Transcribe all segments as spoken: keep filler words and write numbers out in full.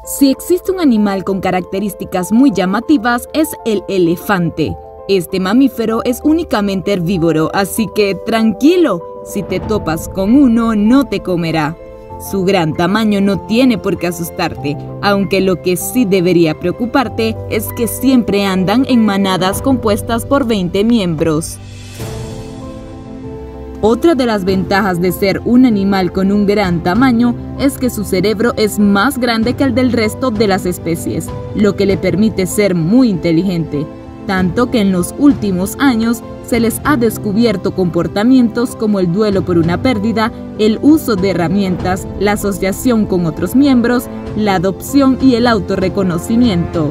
Si existe un animal con características muy llamativas, es el elefante. Este mamífero es únicamente herbívoro, así que tranquilo, si te topas con uno, no te comerá. Su gran tamaño no tiene por qué asustarte, aunque lo que sí debería preocuparte es que siempre andan en manadas compuestas por veinte miembros. Otra de las ventajas de ser un animal con un gran tamaño es que su cerebro es más grande que el del resto de las especies, lo que le permite ser muy inteligente, tanto que en los últimos años se les ha descubierto comportamientos como el duelo por una pérdida, el uso de herramientas, la asociación con otros miembros, la adopción y el autorreconocimiento.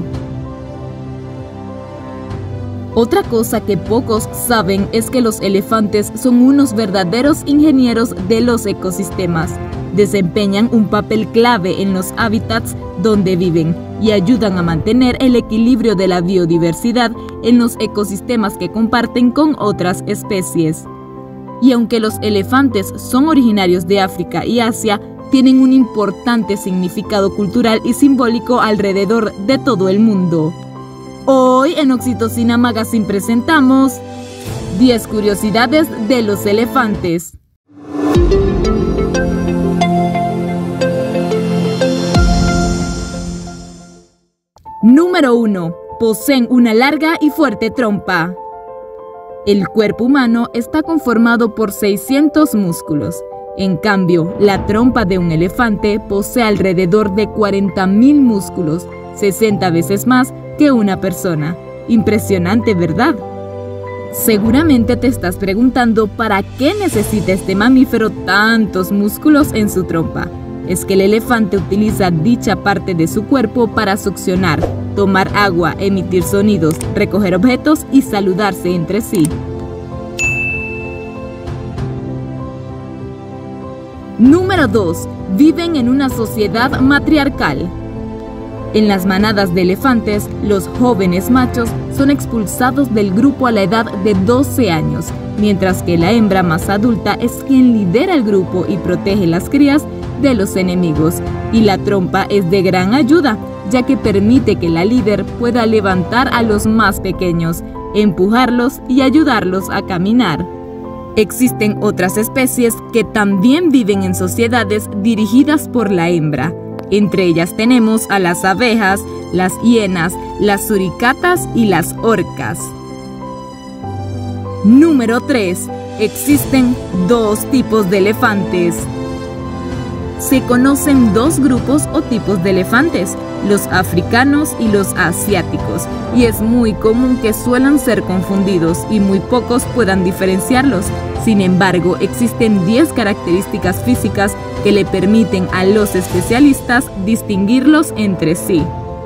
Otra cosa que pocos saben es que los elefantes son unos verdaderos ingenieros de los ecosistemas. Desempeñan un papel clave en los hábitats donde viven y ayudan a mantener el equilibrio de la biodiversidad en los ecosistemas que comparten con otras especies. Y aunque los elefantes son originarios de África y Asia, tienen un importante significado cultural y simbólico alrededor de todo el mundo. Hoy en Oxitocina Magazine presentamos diez curiosidades de los elefantes. Número uno. Poseen una larga y fuerte trompa. El cuerpo humano está conformado por seiscientos músculos. En cambio, la trompa de un elefante posee alrededor de cuarenta mil músculos, sesenta veces más que una persona. Impresionante, ¿verdad? Seguramente te estás preguntando para qué necesita este mamífero tantos músculos en su trompa. Es que el elefante utiliza dicha parte de su cuerpo para succionar, tomar agua, emitir sonidos, recoger objetos y saludarse entre sí. Número dos. Viven en una sociedad matriarcal. En las manadas de elefantes, los jóvenes machos son expulsados del grupo a la edad de doce años, mientras que la hembra más adulta es quien lidera el grupo y protege las crías de los enemigos. Y la trompa es de gran ayuda, ya que permite que la líder pueda levantar a los más pequeños, empujarlos y ayudarlos a caminar. Existen otras especies que también viven en sociedades dirigidas por la hembra. Entre ellas tenemos a las abejas, las hienas, las suricatas y las orcas. Número tres. Existen dos tipos de elefantes. Se conocen dos grupos o tipos de elefantes, los africanos y los asiáticos, y es muy común que suelan ser confundidos y muy pocos puedan diferenciarlos. Sin embargo, existen diez características físicas que le permiten a los especialistas distinguirlos entre sí.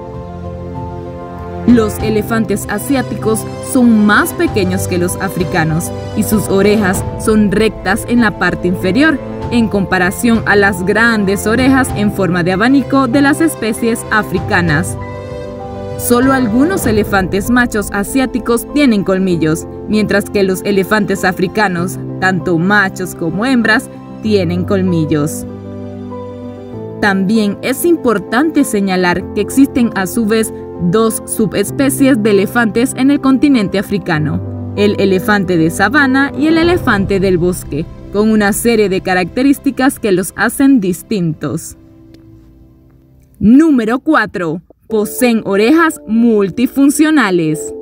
Los elefantes asiáticos son más pequeños que los africanos y sus orejas son rectas en la parte inferior, en comparación a las grandes orejas en forma de abanico de las especies africanas. Solo algunos elefantes machos asiáticos tienen colmillos, mientras que los elefantes africanos, tanto machos como hembras, tienen colmillos. También es importante señalar que existen a su vez dos subespecies de elefantes en el continente africano, el elefante de sabana y el elefante del bosque, con una serie de características que los hacen distintos. Número cuatro. Poseen orejas multifuncionales.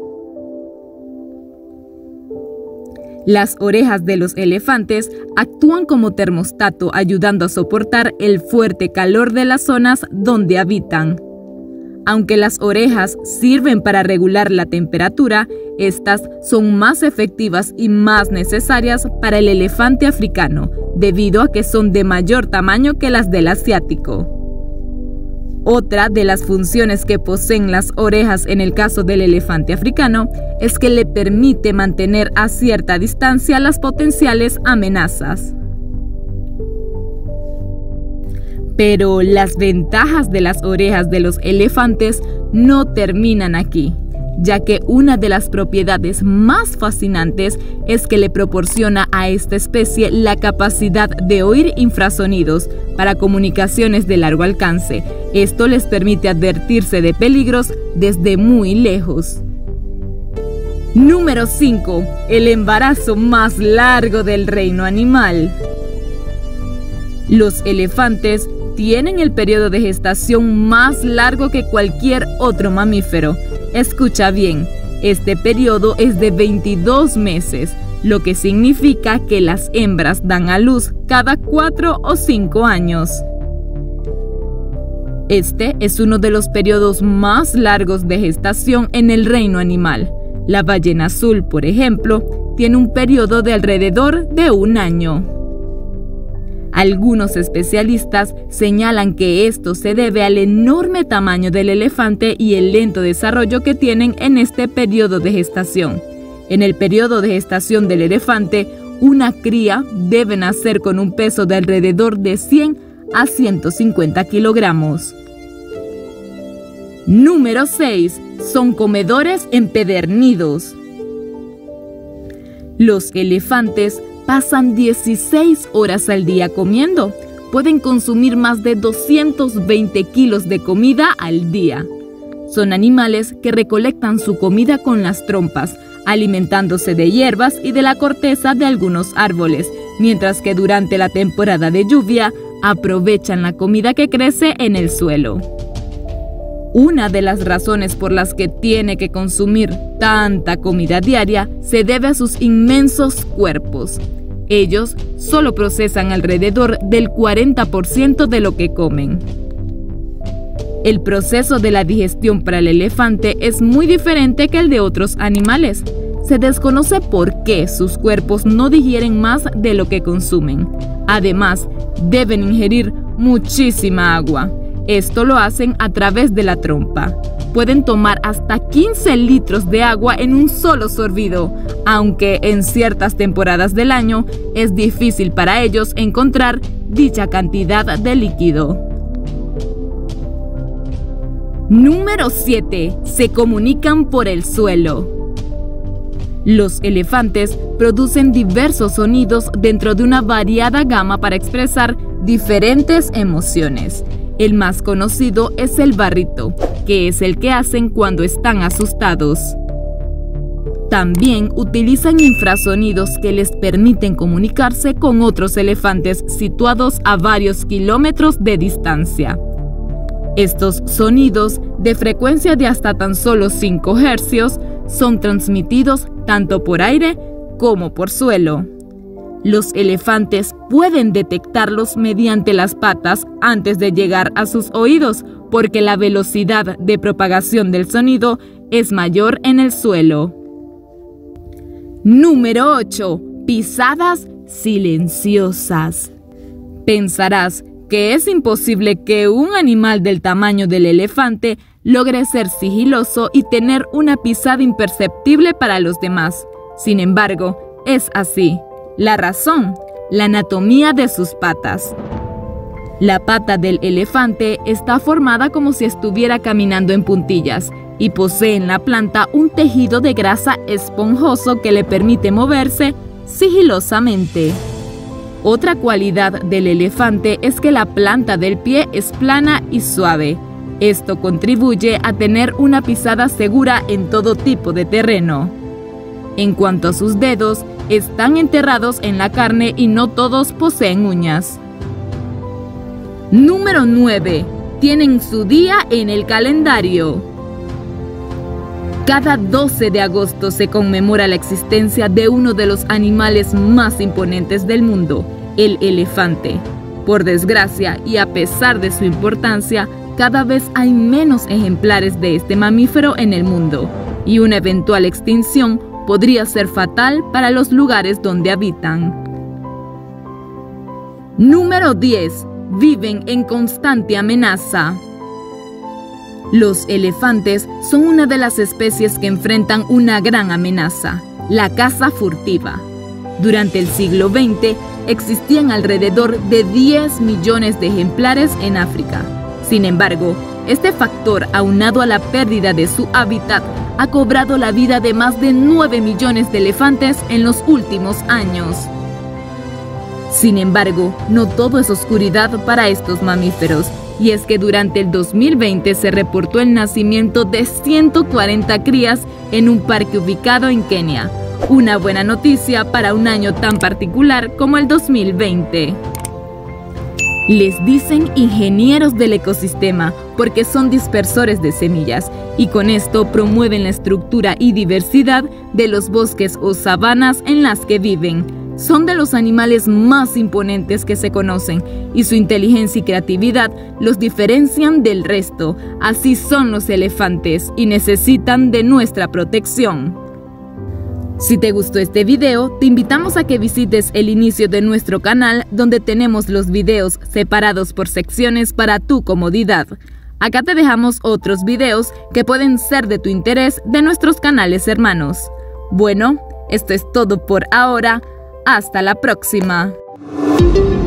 Las orejas de los elefantes actúan como termostato, ayudando a soportar el fuerte calor de las zonas donde habitan. Aunque las orejas sirven para regular la temperatura, estas son más efectivas y más necesarias para el elefante africano, debido a que son de mayor tamaño que las del asiático. Otra de las funciones que poseen las orejas en el caso del elefante africano es que le permite mantener a cierta distancia las potenciales amenazas. Pero las ventajas de las orejas de los elefantes no terminan aquí. ya que una de las propiedades más fascinantes es que le proporciona a esta especie la capacidad de oír infrasonidos para comunicaciones de largo alcance. Esto les permite advertirse de peligros desde muy lejos. Número cinco. El embarazo más largo del reino animal. Los elefantes tienen el periodo de gestación más largo que cualquier otro mamífero. Escucha bien, este periodo es de veintidós meses, lo que significa que las hembras dan a luz cada cuatro o cinco años. Este es uno de los periodos más largos de gestación en el reino animal. La ballena azul, por ejemplo, tiene un periodo de alrededor de un año. Algunos especialistas señalan que esto se debe al enorme tamaño del elefante y el lento desarrollo que tienen en este periodo de gestación. En el periodo de gestación del elefante, una cría debe nacer con un peso de alrededor de cien a ciento cincuenta kilogramos. Número seis. Son comedores empedernidos. Los elefantes pasan dieciséis horas al día comiendo. Pueden consumir más de doscientos veinte kilos de comida al día. Son animales que recolectan su comida con las trompas, alimentándose de hierbas y de la corteza de algunos árboles, mientras que durante la temporada de lluvia aprovechan la comida que crece en el suelo. Una de las razones por las que tiene que consumir tanta comida diaria se debe a sus inmensos cuerpos. Ellos solo procesan alrededor del cuarenta por ciento de lo que comen. El proceso de la digestión para el elefante es muy diferente que el de otros animales. Se desconoce por qué sus cuerpos no digieren más de lo que consumen. Además, deben ingerir muchísima agua. Esto lo hacen a través de la trompa. Pueden tomar hasta quince litros de agua en un solo sorbido, aunque en ciertas temporadas del año es difícil para ellos encontrar dicha cantidad de líquido. Número siete. Se comunican por el suelo. Los elefantes producen diversos sonidos dentro de una variada gama para expresar diferentes emociones. El más conocido es el barrito, que es el que hacen cuando están asustados. También utilizan infrasonidos que les permiten comunicarse con otros elefantes situados a varios kilómetros de distancia. Estos sonidos, de frecuencia de hasta tan solo cinco hercios, son transmitidos tanto por aire como por suelo. Los elefantes pueden detectarlos mediante las patas antes de llegar a sus oídos, porque la velocidad de propagación del sonido es mayor en el suelo. Número ocho. Pisadas silenciosas. Pensarás que es imposible que un animal del tamaño del elefante logre ser sigiloso y tener una pisada imperceptible para los demás. Sin embargo, es así. La razón, la anatomía de sus patas. La pata del elefante está formada como si estuviera caminando en puntillas y posee en la planta un tejido de grasa esponjoso que le permite moverse sigilosamente. Otra cualidad del elefante es que la planta del pie es plana y suave. Esto contribuye a tener una pisada segura en todo tipo de terreno. En cuanto a sus dedos, están enterrados en la carne y no todos poseen uñas. Número nueve. Tienen su día en el calendario. Cada doce de agosto se conmemora la existencia de uno de los animales más imponentes del mundo, el elefante. Por desgracia, y a pesar de su importancia, cada vez hay menos ejemplares de este mamífero en el mundo, y una eventual extinción podría ser fatal para los lugares donde habitan. Número diez. Viven en constante amenaza. Los elefantes son una de las especies que enfrentan una gran amenaza, la caza furtiva. Durante el siglo veinte existían alrededor de diez millones de ejemplares en África. Sin embargo, este factor, aunado a la pérdida de su hábitat, ha cobrado la vida de más de nueve millones de elefantes en los últimos años. Sin embargo, no todo es oscuridad para estos mamíferos, y es que durante el dos mil veinte se reportó el nacimiento de ciento cuarenta crías en un parque ubicado en Kenia. Una buena noticia para un año tan particular como el dos mil veinte. Les dicen ingenieros del ecosistema porque son dispersores de semillas y con esto promueven la estructura y diversidad de los bosques o sabanas en las que viven. Son de los animales más imponentes que se conocen y su inteligencia y creatividad los diferencian del resto. Así son los elefantes y necesitan de nuestra protección. Si te gustó este video, te invitamos a que visites el inicio de nuestro canal donde tenemos los videos separados por secciones para tu comodidad. Acá te dejamos otros videos que pueden ser de tu interés de nuestros canales hermanos. Bueno, esto es todo por ahora. Hasta la próxima.